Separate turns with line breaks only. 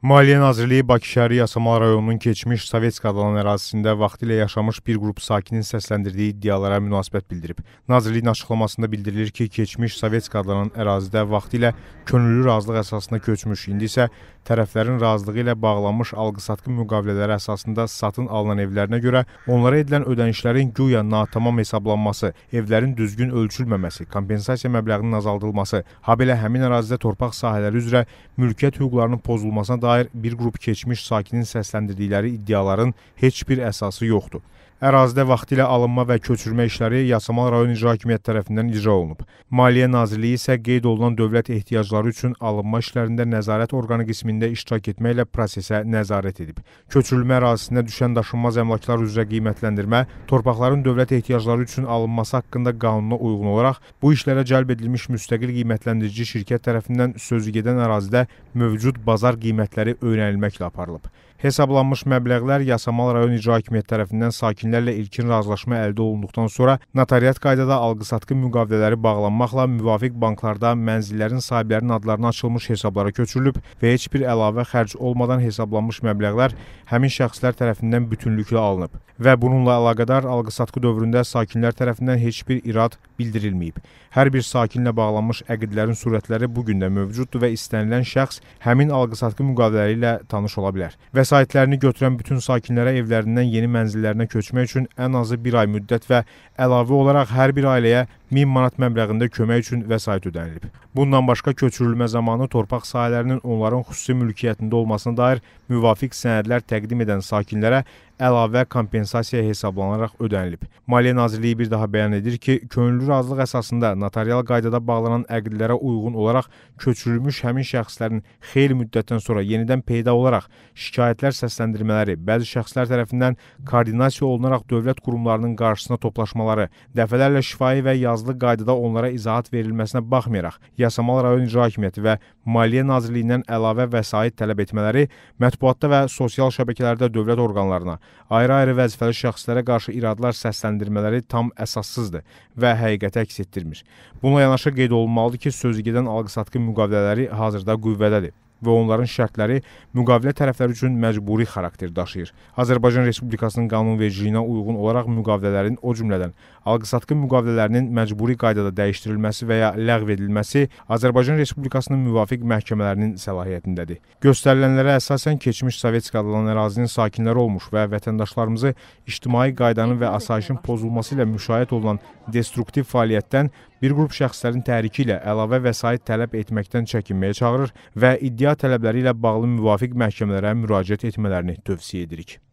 Maliyyə Nazirliyi Bakı şəhəri Yasamal rayonunun keçmiş Sovetsk adlanan ərazisində vaxtilə yaşamış bir qrup sakinin səsləndirdiyi iddialara münasibət bildirib. Nazirliyin açıqlamasında bildirilir ki, keçmiş Sovetsk adlanan ərazidə vaxtilə könüllü razılıq əsasında köçmüş, indi isə tərəflərin razılığı ilə bağlanmış alqı-satqı müqavilələri əsasında satın alınan evlərinə görə onlara edilən ödənişlərin güya natamam hesablanması, evlərin düzgün ölçülməməsi, kompensasiya məbləğinin azaldılması, habelə həmin ərazidə torpaq sahələri üzrə mülkiyyət hüquqlarının pozulmasına dair bir qrup keçmiş sakinin səsləndirdikləri iddiaların heç bir əsası yoxdur. Ərazidə vaxtilə alınma və köçürmə işləri Yasamal rayon İcra Hakimiyyəti tərəfindən icra olunub. Maliyyə Nazirliyi isə qeyd olunan dövlət ehtiyacları üçün alınma işlərində nəzarət orqanı qismində iştirak etməklə prosesə nəzarət edib. Köçürülmə ərazisində düşən daşınmaz əmlaklar üzrə qiymətləndirmə, torpaqların dövlət ehtiyacları üçün alınması haqqında qanuna uyğun olaraq bu işlərə cəlb edilmiş müstəqil qiymətləndirici şirkət tərəfindən sözügedən ərazidə mövcud bazar qiymətləri öyrənilməklə aparılıb. Hesablanmış məbləğlər Yasamal rayon İcra Hakimiyyəti tərəfindən sakinlərlə ilkin razılaşma əldə olunduqdan sonra notariat qaydada alqı-satqı müqavilələri bağlanmaqla müvafiq banklarda mənzillərin sahiblərinin adlarına açılmış hesablara köçürülüb və heç bir əlavə xərc olmadan hesablanmış məbləğlər həmin şəxslər tərəfindən bütünlüklə alınıb və bununla əlaqədar alqı-satqı dövründə sakinlər tərəfindən heç bir irad bildirilməyib. Hər bir sakinlə bağlanmış əqidlərin surətləri bugün də mövcuddur və istənilən şəxs həmin alqı-satqı müqavilələri ilə tanış ola bilər. Vəsaitlərini götürən bütün sakinlərə evlərindən yeni mənzillərinə köçmək üçün ən azı bir ay müddət və əlavə olaraq hər bir ailəyə 1000 manat məbləğində kömək üçün vəsait ödənilib. Bundan başqa köçürülmə zamanı torpaq sahələrinin onların xüsusi mülkiyyətində olmasına dair müvafiq sənədlər təqdim edən sakinlərə əlavə kompensasiya hesablanaraq ödənilib. Maliyyə Nazirliyi bir daha bəyan edir ki, könüllü razılıq əsasında notarial qaydada bağlanan əqdlərə uyğun olaraq köçürülmüş həmin şəxslərin xeyli müddətdən sonra yenidən peyda olaraq şikayətlər səsləndirmələri, bəzi şəxslər tərəfindən koordinasiya olunaraq dövlət qurumlarının qarşısına toplaşmaları, dəfələrlə şifahi və yazılı qaydada onlara izahat verilməsinə baxmayaraq, Yasamal rayon İcra Hakimiyyəti və Maliyyə Nazirliyindən əlavə vəsait tələb etmələri mətbuatda və sosial şəbəkələrdə dövlət orqanlarına, ayrı-ayrı vəzifəli şəxslərə qarşı iradlar səsləndirmələri tam əsassızdır və həqiqəti əks etdirmir. Bununla yanaşı qeyd olunmalıdır ki, sözügedən alqı-satqı müqavilələri hazırda qüvvədədir və onların şərtləri müqavilə tərəfləri üçün məcburi xarakter daşıyır. Azərbaycan Respublikasının qanunvericiliyinə uyğun olaraq müqavilələrin, o cümlədən alqı-satqı müqavilələrinin məcburi qaydada dəyişdirilməsi və ya ləğv edilməsi Azərbaycan Respublikasının müvafiq məhkəmələrinin səlahiyyətindədir. Göstərilənlərə əsasən keçmiş Sovetsk adlanan ərazinin sakinləri olmuş və vətəndaşlarımızı ictimai qaydanın və asayişin pozulması ilə müşahidə olunan destruktiv fəaliyyətdən bir qrup şəxslərin təhriki ilə əlavə vəsait tələb etməkdən çəkinməyə çağırır və iddia tələbləri ilə bağlı müvafiq məhkəmələrə müraciət etmələrini tövsiyə edirik.